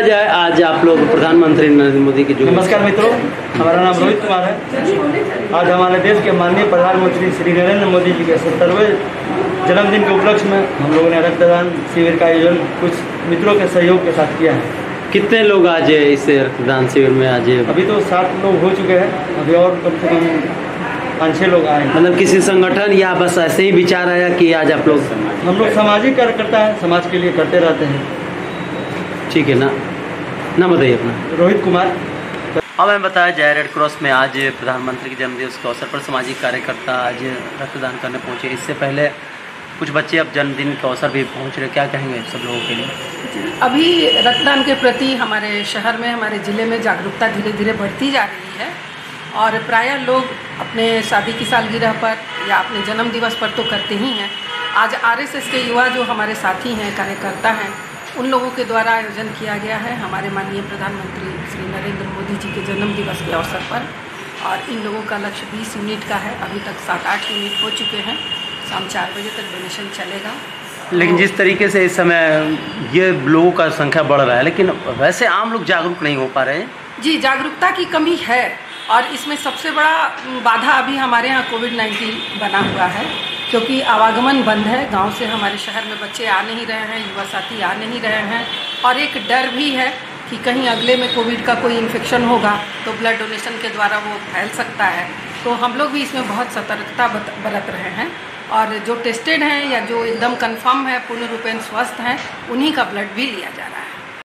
देखा जाए आज आप लोग प्रधानमंत्री नरेंद्र मोदी की जो नमस्कार मित्रों, हमारा नाम रोहित कुमार है। आज हमारे देश के माननीय प्रधानमंत्री श्री नरेंद्र मोदी जी के 70वें जन्मदिन के उपलक्ष्य में हम लोगों ने रक्तदान शिविर का आयोजन कुछ मित्रों के सहयोग के साथ किया है। कितने लोग आज इस रक्तदान शिविर में आज? अभी तो 7 लोग हो चुके हैं, अभी और कम से कम 5-6 लोग आए हैं। मतलब किसी संगठन या बस ऐसे ही विचार आया कि आज आप लोग? हम लोग सामाजिक कार्यकर्ता हैं, समाज के लिए करते रहते हैं। ठीक है ना बताइए अपना। रोहित कुमार। हमें बताया जाए रेड क्रॉस में आज प्रधानमंत्री के जन्मदिवस के अवसर पर सामाजिक कार्यकर्ता आज रक्तदान करने पहुंचे। इससे पहले कुछ बच्चे अब जन्मदिन के अवसर भी पहुंच रहे, क्या कहेंगे सब लोगों के लिए? अभी रक्तदान के प्रति हमारे शहर में, हमारे ज़िले में जागरूकता धीरे धीरे बढ़ती जा रही है और प्रायः लोग अपने शादी की सालगिरह पर या अपने जन्म दिवस पर तो करते ही हैं। आज आरएसएस के युवा जो हमारे साथी हैं, कार्यकर्ता हैं, उन लोगों के द्वारा आयोजन किया गया है हमारे माननीय प्रधानमंत्री श्री नरेंद्र मोदी जी के जन्म दिवस के अवसर पर। और इन लोगों का लक्ष्य 20 यूनिट का है। अभी तक 7-8 यूनिट हो चुके हैं। शाम 4 बजे तक डोनेशन चलेगा। लेकिन जिस तरीके से इस समय ये लोगों का संख्या बढ़ रहा है, लेकिन वैसे आम लोग जागरूक नहीं हो पा रहे हैं। जी, जागरूकता की कमी है और इसमें सबसे बड़ा बाधा अभी हमारे यहाँ कोविड-19 बना हुआ है, क्योंकि आवागमन बंद है। गांव से हमारे शहर में बच्चे आ नहीं रहे हैं, युवा साथी आ नहीं रहे हैं और एक डर भी है कि कहीं अगले में कोविड का कोई इन्फेक्शन होगा तो ब्लड डोनेशन के द्वारा वो फैल सकता है। तो हम लोग भी इसमें बहुत सतर्कता बरत रहे हैं और जो टेस्टेड हैं या जो एकदम कंफर्म है, पूर्ण रूपेण स्वस्थ हैं, उन्हीं का ब्लड भी लिया जा रहा है।